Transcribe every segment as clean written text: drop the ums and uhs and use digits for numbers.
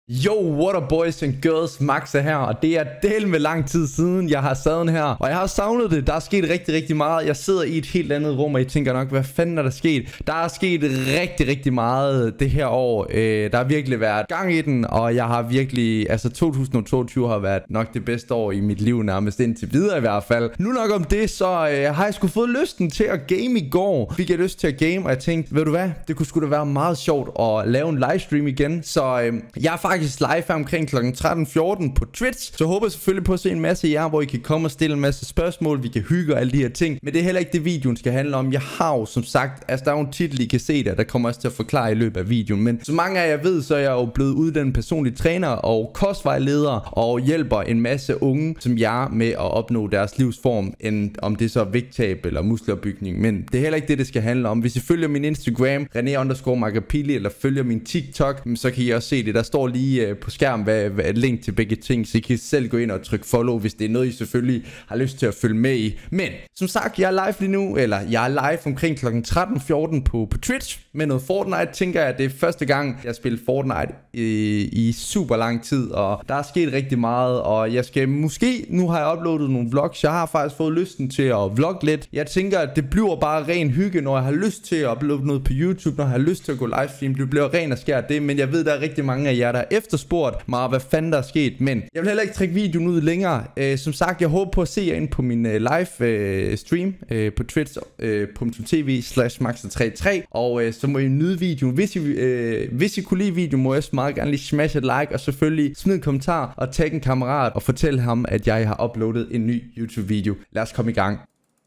Yo, what up boys and girls, Max er her, og det er del med lang tid siden, jeg har sad her, og jeg har savnet det. Der er sket rigtig meget. Jeg sidder i et helt andet rum, og I tænker nok, hvad fanden er der sket? Der er sket rigtig meget det her år. Der har virkelig været gang i den, og jeg har virkelig, altså 2022 har været nok det bedste år i mit liv, nærmest indtil videre i hvert fald. Nu nok om det, så har jeg sgu fået lysten til at game i går. Fik jeg lyst til at game, og jeg tænkte, ved du hvad, det kunne sgu da være meget sjovt at lave en livestream igen. Så jeg er faktisk live her omkring kl. 13:14 på Twitch. Så håber jeg selvfølgelig på at se en masse af jer, hvor I kan komme og stille en masse spørgsmål. Vi kan hygge og alle de her ting. Men det er heller ikke det, videoen skal handle om. Jeg har jo som sagt, altså der er jo en titel, I kan se der kommer også til at forklare i løbet af videoen. Men så mange af jer ved, så er jeg jo blevet uddannet personlig træner og kostvejleder og hjælper en masse unge som jer med at opnå deres livsform, end om det så er vægttab eller muskelopbygning. Men det er heller ikke det skal handle om. Hvis I følger min Instagram, René_Magapili, eller følger min TikTok, så kan I også se det. Der står lige på skærm hvad et link til begge ting, så I kan selv gå ind og trykke follow, hvis det er noget I selvfølgelig har lyst til at følge med i. Men som sagt, jeg er live lige nu, eller jeg er live omkring kl. 13:14 på Twitch med noget Fortnite. Tænker jeg, det er første gang jeg spiller Fortnite i super lang tid, og der er sket rigtig meget, og jeg skal måske, nu har jeg uploadet nogle vlogs, jeg har faktisk fået lysten til at vlogge lidt. Jeg tænker, at det bliver bare ren hygge, når jeg har lyst til at uploade noget på YouTube, når jeg har lyst til at gå livestream. Det bliver ren og skær det, men jeg ved, der er rigtig mange af jer, der efterspurgt mig, hvad fanden der er sket. Men jeg vil heller ikke trække videoen ud længere. Som sagt, jeg håber på at se jer ind på min live stream på twitch.tv/max33, og så må I nyde videoen. Hvis I kunne lide videoen, må jeg også meget gerne lige smash et like, og selvfølgelig smid en kommentar og tag en kammerat og fortæl ham, at jeg har uploadet en ny YouTube video. Lad os komme i gang.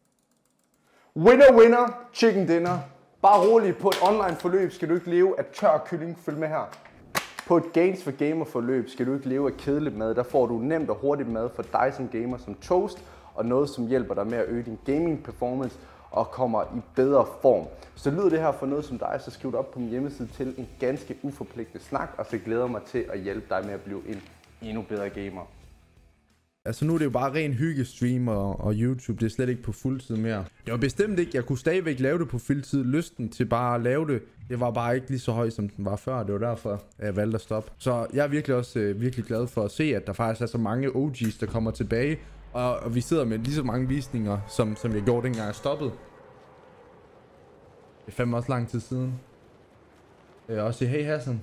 Winner, winner, chicken dinner. Bare rolig, på et online forløb skal du ikke leve af tør kylling. Følg med her. På et Gains for Gamer forløb skal du ikke leve af kedeligt mad. Der får du nemt og hurtigt mad for dig som gamer, som toast, og noget som hjælper dig med at øge din gaming performance og kommer i bedre form. Så lyder det her for noget som dig, så skriv det op på min hjemmeside til en ganske uforpligtende snak, og så glæder jeg mig til at hjælpe dig med at blive en endnu bedre gamer. Altså nu er det jo bare ren hyggestream og YouTube, det er slet ikke på fuldtid mere. Det var bestemt ikke, jeg kunne stadigvæk lave det på fuldtid. Lysten til bare at lave det, det var bare ikke lige så høj som den var før. Det var derfor, jeg valgte at stoppe. Så jeg er virkelig også virkelig glad for at se, at der faktisk er så mange OG's, der kommer tilbage. Og vi sidder med lige så mange visninger, som jeg gjorde dengang jeg stoppede. Det er fandme også lang tid siden. Også i Hey Hassan.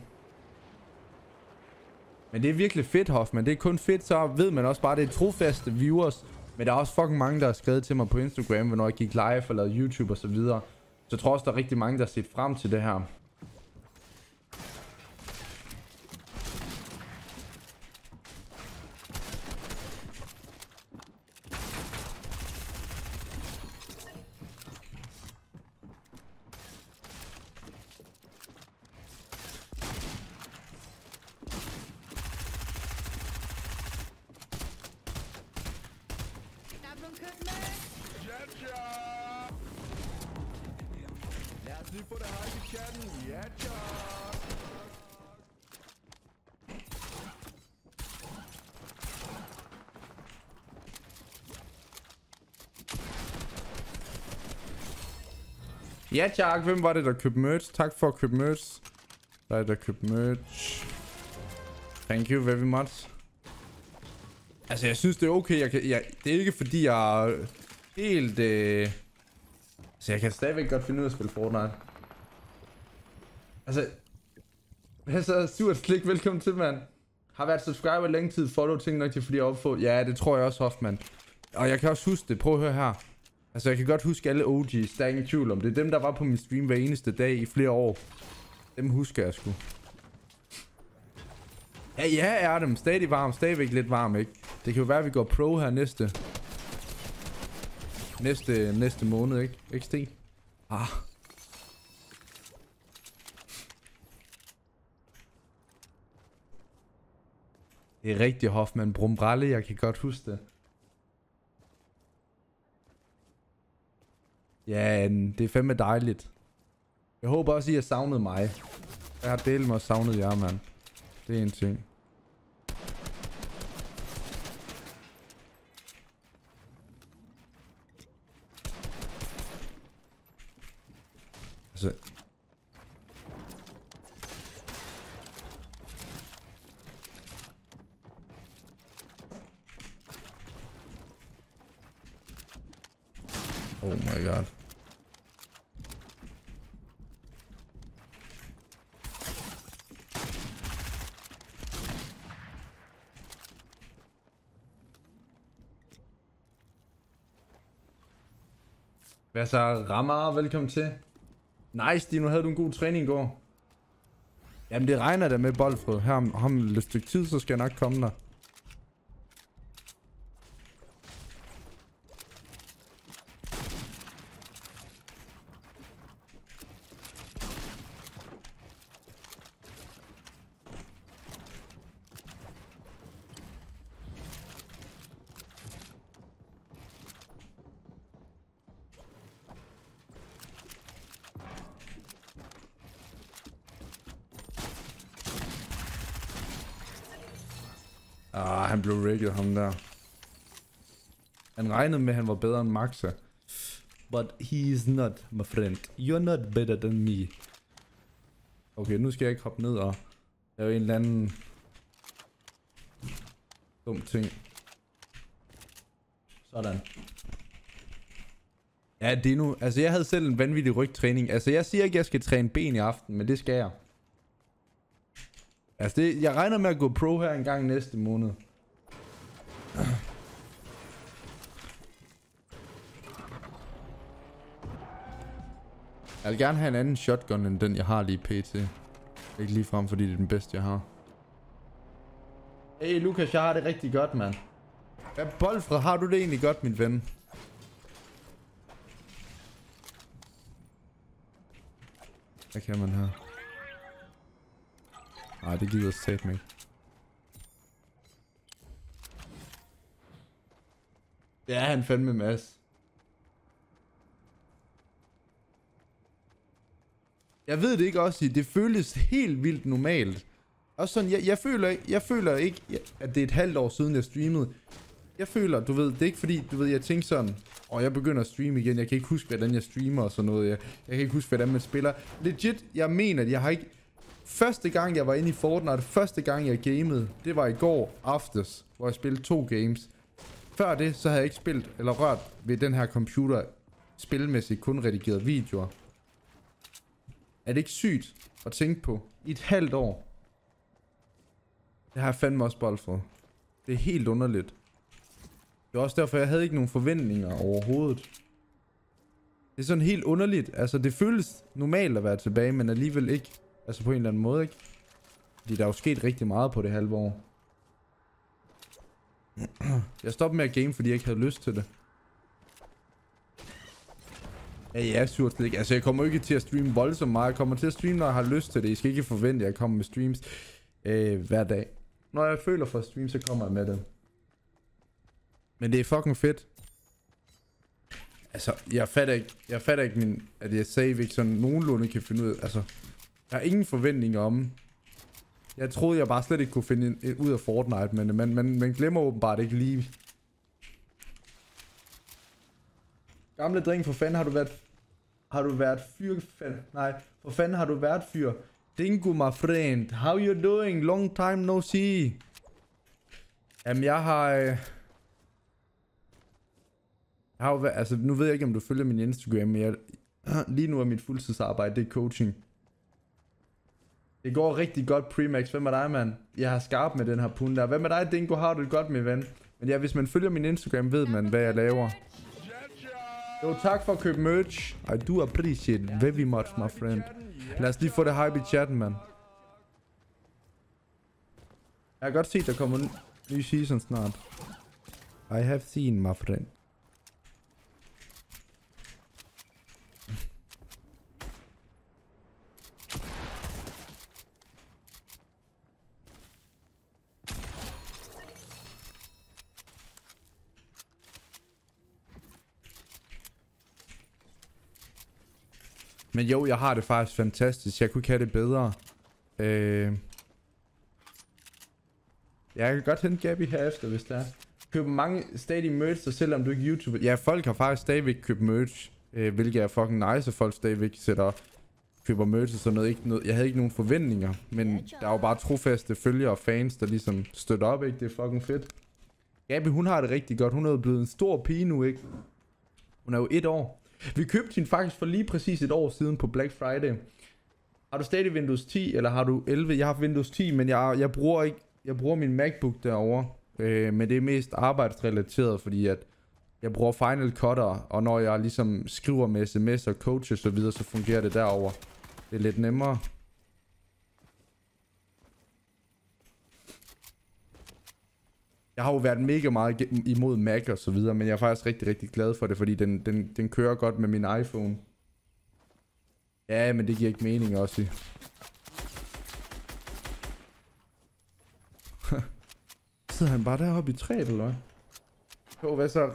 Men det er virkelig fedt, Hoffman. Det er kun fedt, så ved man også bare, det er trofaste viewers. Men der er også fucking mange, der har skrevet til mig på Instagram, hvornår jeg gik live og lavede YouTube og så videre. Så jeg tror også, der er rigtig mange, der har set frem til det her. Lige få det hejt i chatten. Ja, tak. Ja, tak. Hvem var det, der købte merch? Tak for at købe merch. Der er der købt merch. Thank you very much. Altså, jeg synes, det er okay. Det er ikke fordi, jeg er helt... Så jeg kan stadigvæk godt finde ud af at spille Fortnite. Altså... Hvad så? Stuart Slik, velkommen til, mand. Har været subscriber i længe tid. Follow ting nok til, fordi jeg opfår. Ja, det tror jeg også, Hoffman. Og jeg kan også huske det. Prøv at høre her. Altså, jeg kan godt huske alle OG's. Der er ingen tvivl om det. Dem, der var på min stream hver eneste dag i flere år. Dem husker jeg sgu. Ja, er dem. Stadig varm. Stadigvæk lidt varm, ikke? Det kan jo være, at vi går pro her næste måned, ikke? XD. Ah. Det er rigtig Hoffman. Brumbralle, jeg kan godt huske det. Ja, det er fandme dejligt. Jeg håber også, I har savnet mig. Jeg har delt mig og savnet jer, mand. Det er en ting. Altså... Oh my god. Hvad så, Rammer? Velkommen til. Nice, Dino. Havde du en god træning i går? Jamen, det regner da med Boldfred. Her om lidt stykke tid, så skal jeg nok komme der. Han blev rigget, ham der. Han regnede med, at han var bedre end Maxa. But he is not, my friend. You're not better than me. Okay, nu skal jeg ikke hoppe ned og lave en eller anden dum ting. Sådan. Ja, det er nu. Altså, jeg havde selv en vanvittig rygtræning. Altså, jeg siger ikke, at jeg skal træne ben i aften, men det skal jeg. Altså, jeg regner med at gå pro her en gang næste måned. Jeg vil gerne have en anden shotgun end den jeg har lige pt. Ikke lige frem fordi det er den bedste jeg har. Hey Lukas, jeg har det rigtig godt, mand. Hvad Boldfred, har du det egentlig godt, min ven? Hvad kan man her? Nej, det gider sæt mig ikke. Ja, han fandme Mads. Jeg ved det ikke også, det føles helt vildt normalt. Også sådan, jeg føler ikke, at det er et halvt år siden jeg streamede. Jeg føler, du ved, det er ikke fordi, du ved, jeg tænker sådan, jeg begynder at streame igen, jeg kan ikke huske, hvordan jeg streamer og sådan noget, jeg kan ikke huske, hvordan man spiller. Legit, jeg mener, at jeg har ikke... Første gang jeg var inde i Fortnite, første gang jeg gamede, det var i går aftes, hvor jeg spillede 2 games. Før det, så havde jeg ikke spillet eller rørt ved den her computer spilmæssigt, kun redigeret videoer. Er det ikke sygt at tænke på? I et halvt år. Det har jeg fandme også bold for. Det er helt underligt. Det er også derfor, jeg havde ikke nogen forventninger overhovedet. Det er sådan helt underligt. Altså, det føles normalt at være tilbage, men alligevel ikke. Altså på en eller anden måde, ikke? Fordi der er jo sket rigtig meget på det halve år. Jeg stoppede med at game, fordi jeg ikke havde lyst til det. Ja, jeg er surt ikke. Altså, jeg kommer ikke til at streame voldsomt meget. Jeg kommer til at streame, når jeg har lyst til det. I skal ikke forvente, at jeg kommer med streams hver dag. Når jeg føler for at streame, så kommer jeg med det. Men det er fucking fedt. Altså, jeg fatter ikke at jeg save ikke sådan nogenlunde kan finde ud af. Altså, jeg har ingen forventninger om. Jeg troede, jeg bare slet ikke kunne finde ud af Fortnite, men man glemmer åbenbart ikke lige. Gamle dreng, for fanden har du været fyr? Nej, for fanden har du været fyr? Dingo, my friend. How you doing? Long time no see. Jamen, jeg har altså, nu ved jeg ikke, om du følger min Instagram, men lige nu er mit fuldtidsarbejde, det er coaching. Det går rigtig godt, Premax. Hvem er dig, mand? Jeg har skarp med den her pund der. Hvem er dig, Dingo? Har du det godt, min ven? Men ja, hvis man følger min Instagram, ved man, hvad jeg laver. Jo, tak for at købe merch. I do appreciate it very much, my friend. Lad os lige få det hype i chatten, mand. Jeg har godt set, der kommer en ny season snart. I have seen, my friend. Men jo, jeg har det faktisk fantastisk. Jeg kunne ikke have det bedre. Jeg kan godt hente Gabby herefter, hvis det er. Køber mange stadig merch, så selvom du ikke YouTuber. Ja, folk har faktisk stadigvæk købt merch. Hvilket er fucking nice, at folk stadigvæk køber merch og sådan noget. Jeg havde ikke nogen forventninger. Men der er jo bare trofaste følgere og fans, der ligesom støtter op, ikke? Det er fucking fedt. Gabby, hun har det rigtig godt. Hun er blevet en stor pige nu, ikke? Hun er jo 1 år. Vi købte hende faktisk for lige præcis 1 år siden på Black Friday. Har du stadig Windows 10, eller har du 11? Jeg har Windows 10, men jeg bruger min MacBook derovre. Men det er mest arbejdsrelateret, fordi at jeg bruger Final Cut, og når jeg ligesom skriver med sms og coach og så videre, så fungerer det derover. Det er lidt nemmere. Jeg har jo været mega meget imod Mac og så videre, men jeg er faktisk rigtig, rigtig glad for det, fordi den kører godt med min iPhone. Ja, men det giver ikke mening også. Sidder han bare deroppe i træet, eller hvad? Jo, hvad så?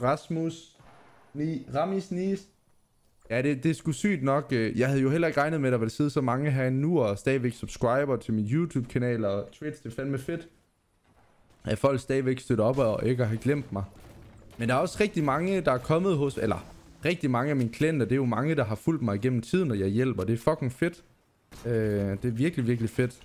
Ramis Nis? Ja, det er sgu sygt nok. Jeg havde jo heller ikke regnet med, at der ville sidde så mange herinde nu, og stadigvæk subscriber til min YouTube-kanal og Twitch. Det er fandme fedt, at folk stadigvæk støtter op og ikke har glemt mig. Men der er også rigtig mange, der er kommet hos... Eller, rigtig mange af mine klienter, det er jo mange, der har fulgt mig igennem tiden, og jeg hjælper. Det er fucking fedt. Det er virkelig, virkelig fedt.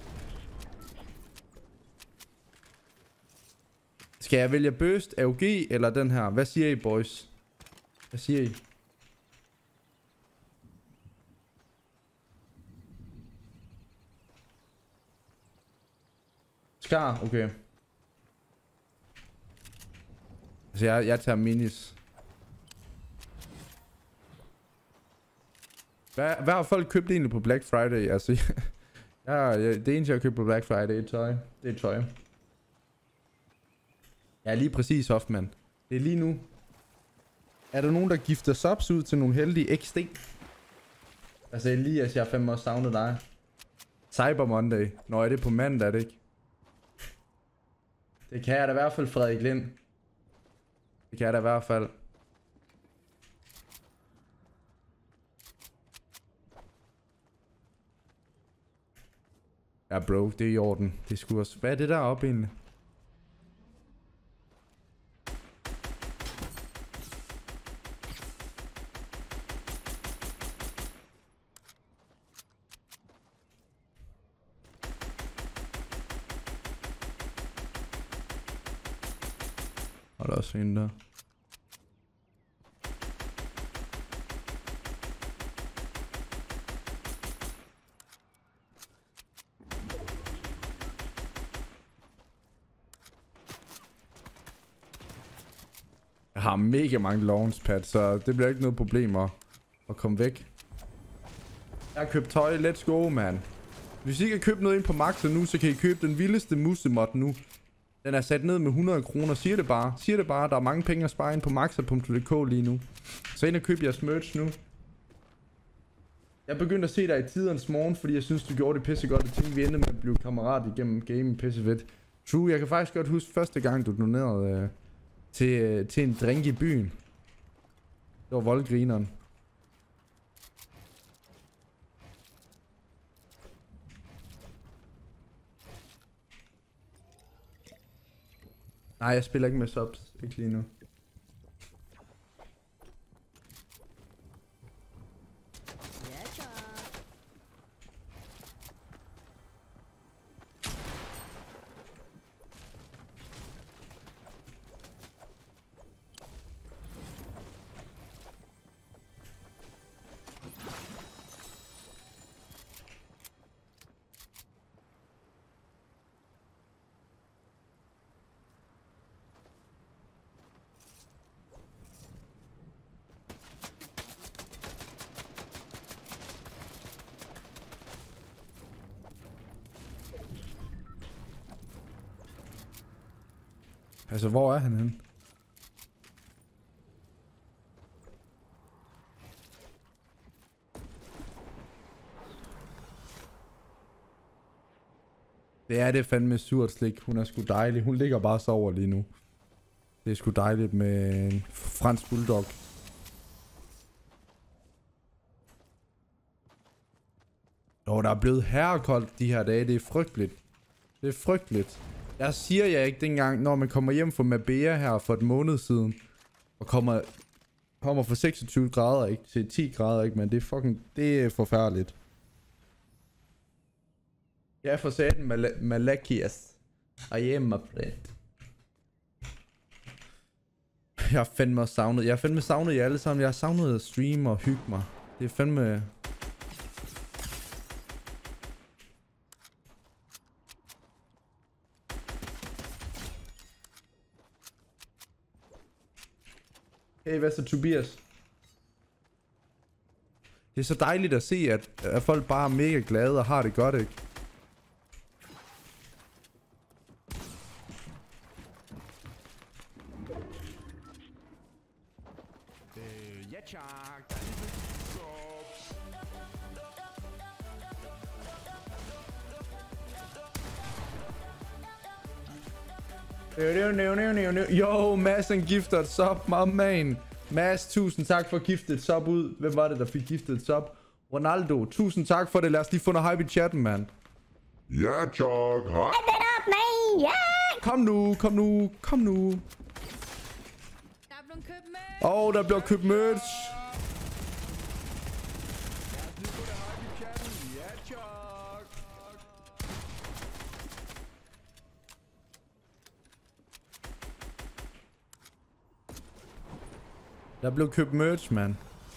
Skal jeg vælge Burst, AUG eller den her? Hvad siger I, boys? Hvad siger I? Scar, okay. Altså jeg tager minis. Hvad har folk købt egentlig på Black Friday? Altså, det eneste jeg har købt på Black Friday er tøj. Det er tøj. Ja, lige præcis, Hoffman. Det er lige nu. Er der nogen, der gifter subs ud til nogle heldige XD? Altså Elias, jeg har fandme også savnet dig. Cyber Monday. Nå, er det på mandag, er det ikke? Det kan jeg da i hvert fald, Frederik Lind. Det kan jeg da i hvert fald. Ja, bro, det er i orden. Det skulle også... Hvad er det der oppe egentlig? Og der er også en der. Jeg har mega mange launchpads, så det bliver ikke noget problem at komme væk. Jeg har købt tøj, let's go, man. Hvis I ikke har købt noget ind på Maxer nu, så kan I købe den vildeste musemod nu. Den er sat ned med 100 kroner, siger det bare. Siger det bare, der er mange penge at spare ind på maxer.dk lige nu. Så ind og køb jeres merch nu. Jeg begyndte at se dig i tidernes morgen, fordi jeg synes, du gjorde det pissegodt. Jeg tænkte, vi endte med at blive kammerat igennem gaming, pissefedt. True, jeg kan faktisk godt huske første gang, du donerede til en drink i byen. Det var voldgrineren. Nej, jeg spiller ikke med subs. Ikke lige nu. Altså, hvor er han henne? Det er det fandme surt slik. Hun er sgu dejlig. Hun ligger bare og sover lige nu. Det er sgu dejligt med en fransk bulldog. Der er blevet herrekoldt de her dage. Det er frygteligt. Det er frygteligt. Jeg siger jeg ikke dengang, når man kommer hjem fra Mabea her for et måned siden, og kommer fra 26 grader ikke til 10 grader ikke, men det er forfærdeligt. Jeg er for satan Malakias. I am my friend. Jeg har fandme også savnet. Jeg har fandme savnet jer alle sammen. Jeg har savnet at streame og hygge mig. Det er fandme... Hey, hvad så Tobias? Det er så dejligt at se, at folk bare er mega glade og har det godt, ikke? Ja, tak. Der er lige lidt subs. Yo, Mads han gifter et sub, my man. Mads, tusind tak for at gifte et sub ud. Hvem var det, der fik giftet et sub? Ronaldo, tusind tak for det. Lad os lige få noget hype i chatten, mand. Ja, Chuck. Hej. Kom nu, kom nu, kom nu. Der er blevet købt med. Åh, der bliver købt merch. Lad os lige få det hype i chatten. Ja, Chuck. Der blev købt merch, mand.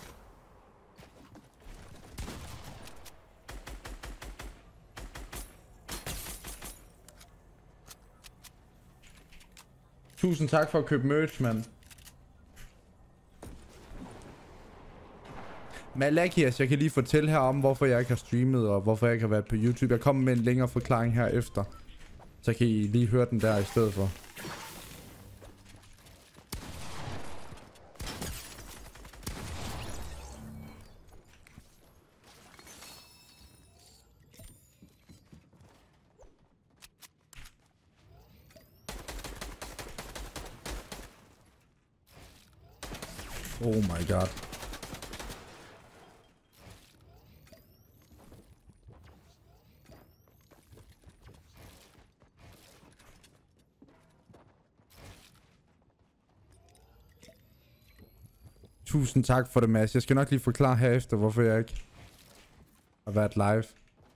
Tusind tak for at købe merch, mand. Malakias, jeg kan lige fortælle her om, hvorfor jeg ikke har streamet, og hvorfor jeg ikke har været på YouTube. Jeg kommer med en længere forklaring her efter. Så kan I lige høre den der i stedet for. Oh my god. Tusind tak for det, Mads. Jeg skal nok lige forklare herefter, hvorfor jeg ikke har været live.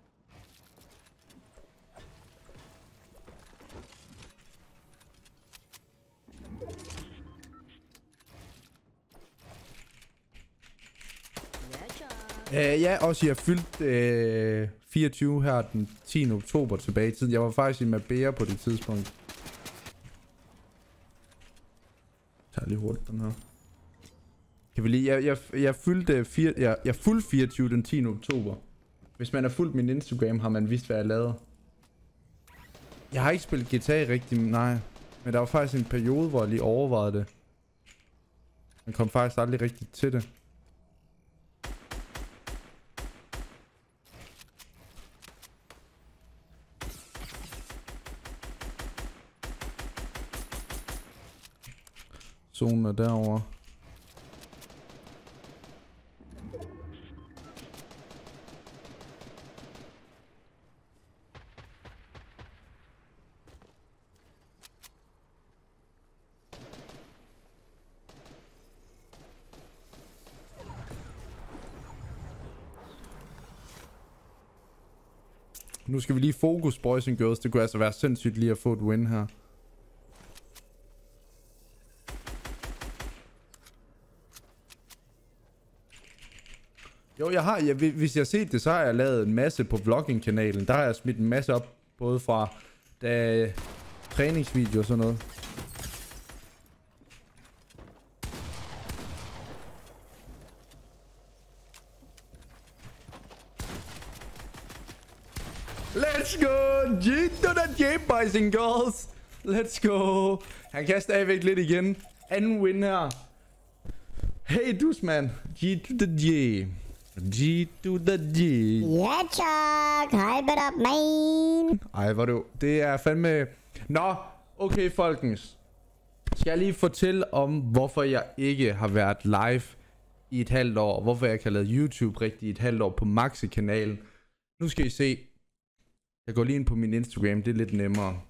Ja, også jeg fyldt 24 her den 10. oktober tilbage i tiden. Jeg var faktisk i Mabea på det tidspunkt. Jeg tager lige hurtigt den her. Kan vi lige... Jeg fyldte jeg fuldt 24 den 10. oktober. Hvis man har fulgt min Instagram, har man vidst, hvad jeg lavede. Jeg har ikke spillet GTA rigtig, nej. Men der var faktisk en periode, hvor jeg lige overvejede det. Man kom faktisk aldrig rigtig til det. Zonen er derovre. Nu skal vi lige fokus, boys and girls. Det kunne altså være sindssygt lige at få et win her. Jo, jeg har, hvis jeg har set det, så har jeg lavet en masse på vlogging-kanalen. Der har jeg smidt en masse op, både fra træningsvideoer og sådan noget. Let's go! G to the J, boys and girls! Let's go! Han kan stadigvæk lidt igen. Anden win her. Hey, Dusman. G to the J. G to the G. Ja, Chuck. Hype it up, man. Ej, hvor det er fandme... Nå, okay, folkens. Skal jeg lige fortælle om, hvorfor jeg ikke har været live i et halvt år. Hvorfor jeg ikke har lavet YouTube rigtigt i et halvt år på Maxi-kanalen. Nu skal I se. Jeg går lige ind på min Instagram. Det er lidt nemmere.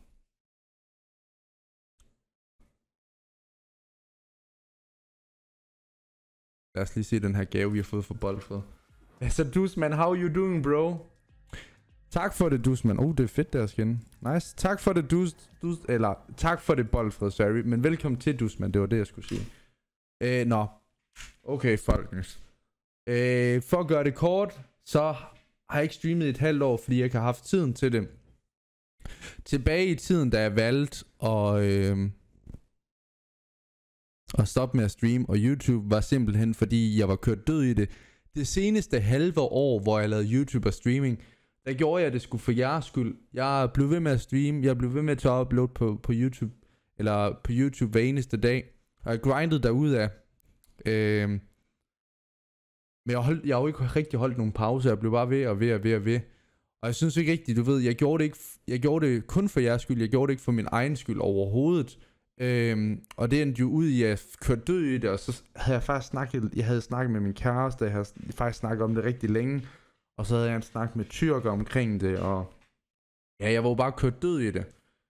Lad os lige se den her gave, vi har fået fra Boldfred. Så Dus, man, how you doing, bro? Tak for det, Dusman. Det er fedt der skin. Nice. Tak for det, eller tak for det, Boldfred, sorry. Men velkommen til, Dusman. Det var det, jeg skulle sige. Nå. Okay, folkens. For at gøre det kort, så har jeg ikke streamet i et halvt år, fordi jeg ikke har haft tiden til det. Tilbage i tiden, da jeg valgte at stoppe med at streame, og YouTube var simpelthen, fordi jeg var kørt død i det. Det seneste halve år, hvor jeg lavede YouTube og streaming, der gjorde jeg det sgu for jeres skyld. Jeg blev ved med at streame, jeg blev ved med at tage upload på YouTube, eller på YouTube hver eneste dag. Og jeg grindede derudad. Men jeg har jo ikke rigtig holdt nogen pause, jeg blev bare ved. Og jeg synes ikke rigtigt, du ved, jeg gjorde det kun for jeres skyld, jeg gjorde det ikke for min egen skyld overhovedet. Og det endte jo ud i, at jeg kørte død i det, og så havde jeg faktisk snakket med min kæreste, jeg havde faktisk snakket om det rigtig længe, og så havde jeg snakket med tyrker omkring det, og ja, jeg var jo bare kørt død i det.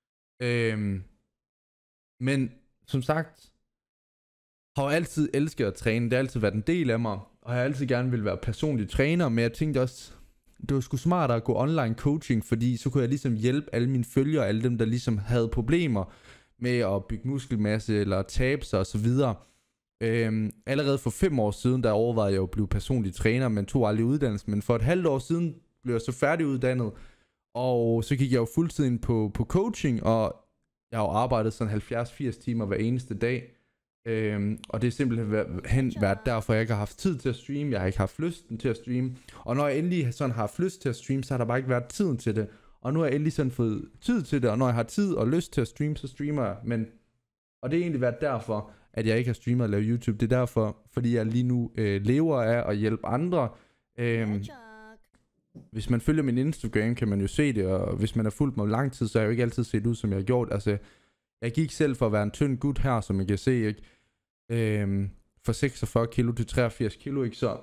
Men som sagt, har jeg altid elsket at træne, det har altid været en del af mig, og jeg har altid gerne vil være personlig træner, men jeg tænkte også, det var sgu smartere at gå online coaching, fordi så kunne jeg ligesom hjælpe alle mine følgere, alle dem der ligesom havde problemer med at bygge muskelmasse eller tabe sig osv. Allerede for 5 år siden, der overvejede jeg at blive personlig træner, men tog aldrig uddannelse, men for et halvt år siden blev jeg så færdiguddannet, og så gik jeg jo fuldtiden på coaching, og jeg har jo arbejdet sådan 70-80 timer hver eneste dag. Og det er simpelthen været derfor, jeg ikke har haft tid til at streame. Jeg har ikke haft lysten til at streame. Og når jeg endelig sådan har haft lyst til at streame, så har der bare ikke været tiden til det. Og nu har jeg endelig sådan fået tid til det. Og når jeg har tid og lyst til at streame, så streamer jeg. Og det er egentlig været derfor, at jeg ikke har streamet og lavet YouTube. Det er derfor, fordi jeg lige nu lever af at hjælpe andre. Hvis man følger min Instagram, kan man jo se det. Og hvis man har fulgt mig lang tid, så har jeg jo ikke altid set ud, som jeg har gjort. Altså, jeg gik selv for at være en tynd gut her, som man kan se, ikke? For 46 kilo til 83 kilo, ikke så?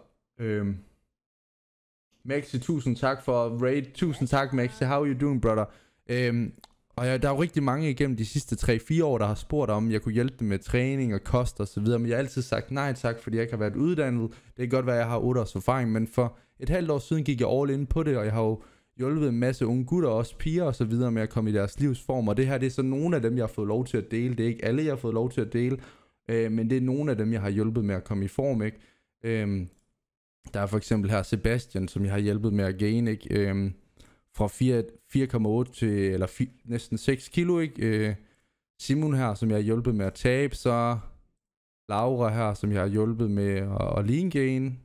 Maxi, tusind tak for raid. Tusind tak, Maxi. How you doing, brother? Og der er jo rigtig mange igennem de sidste 3-4 år, der har spurgt om, jeg kunne hjælpe dem med træning og kost og så videre. Men jeg har altid sagt nej tak, fordi jeg ikke har været uddannet. Det kan godt være, at jeg har 8 års erfaring, men for et halvt år siden gik jeg all in på det, og jeg har jo hjulpet en masse unge gutter, også piger og så videre med at komme i deres livsform. Og det her, det er så nogle af dem, jeg har fået lov til at dele. Det er ikke alle, jeg har fået lov til at dele. Men det er nogle af dem, jeg har hjulpet med at komme i form, ikke? Der er for eksempel her Sebastian, som jeg har hjulpet med at gain, ikke? Fra 4,8 til eller næsten 6 kilo, ikke? Simon her, som jeg har hjulpet med at tabe, så Laura her, som jeg har hjulpet med at lean gain.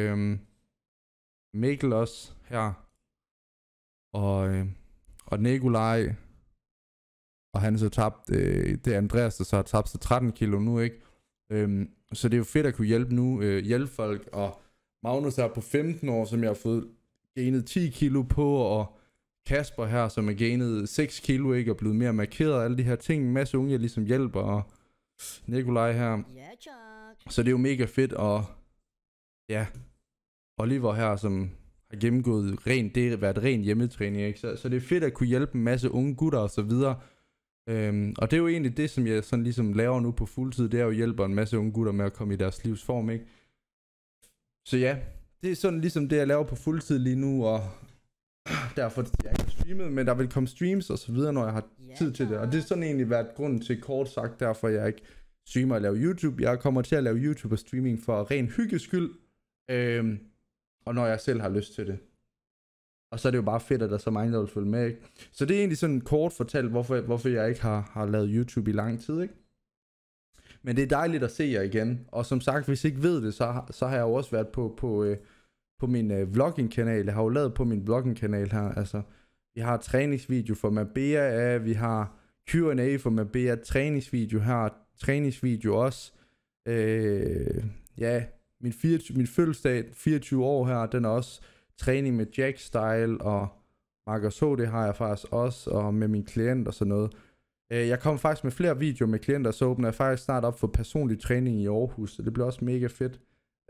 Mikkel også her. Og Nikolaj. Og han så tabt, det er Andreas, der så har tabt sig 13 kilo nu, ikke? Så det er jo fedt at kunne hjælpe folk. Og Magnus er på 15 år, som jeg har fået gainet 10 kilo på, og Kasper her, som er gainet 6 kilo, ikke? Og blevet mere markeret og alle de her ting. En masse unge, jeg ligesom hjælper, og Nikolaj her. Så det er jo mega fedt, og ja, Oliver her, som har gennemgået det har været ren hjemmetræning, ikke? Så det er fedt at kunne hjælpe en masse unge gutter og så videre. Og det er jo egentlig det, som jeg sådan ligesom laver nu på fuldtid, det er jo at hjælpe en masse unge gutter med at komme i deres livsform, ikke? Så ja, det er sådan ligesom det, jeg laver på fuldtid lige nu, og derfor jeg ikke har streamet, men der vil komme streams og så videre, når jeg har tid til det. Og det er sådan egentlig været grunden til, kort sagt, derfor jeg ikke streamer og laver YouTube. Jeg kommer til at lave YouTube og streaming for ren hygges skyld, og når jeg selv har lyst til det. Og så er det jo bare fedt, at der er så mange, der vil følge med, ikke? Så det er egentlig sådan kort fortalt, hvorfor jeg ikke har lavet YouTube i lang tid, ikke? Men det er dejligt at se jer igen. Og som sagt, hvis I ikke ved det, så har jeg jo også været på min vlogging-kanal. Jeg har jo lavet på min vlogging-kanal her. Altså, vi har træningsvideo for Mabea, vi har Q&A for Mabea, træningsvideo her, træningsvideo også. Ja, min fødselsdag, 24 år her, den er også træning med Jack Style og Marcus H, det har jeg faktisk også, og med min klient og sådan noget. Jeg kommer faktisk med flere videoer med klienter, så åbner jeg faktisk snart op for personlig træning i Aarhus, så det bliver også mega fedt.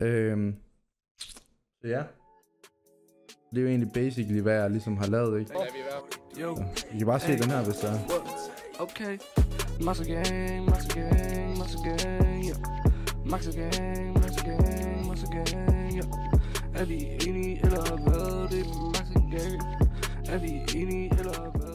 Så ja, det er jo egentlig basically, hvad jeg ligesom har lavet, ikke? Så, I kan bare se den her, hvis der er. Okay, muscle gang, muscle gang, muscle gang, yeah. Muscle gang, muscle gang, muscle gang, yeah. Er de enige eller hvad, det er muscle gang. Er vi enige eller hvad?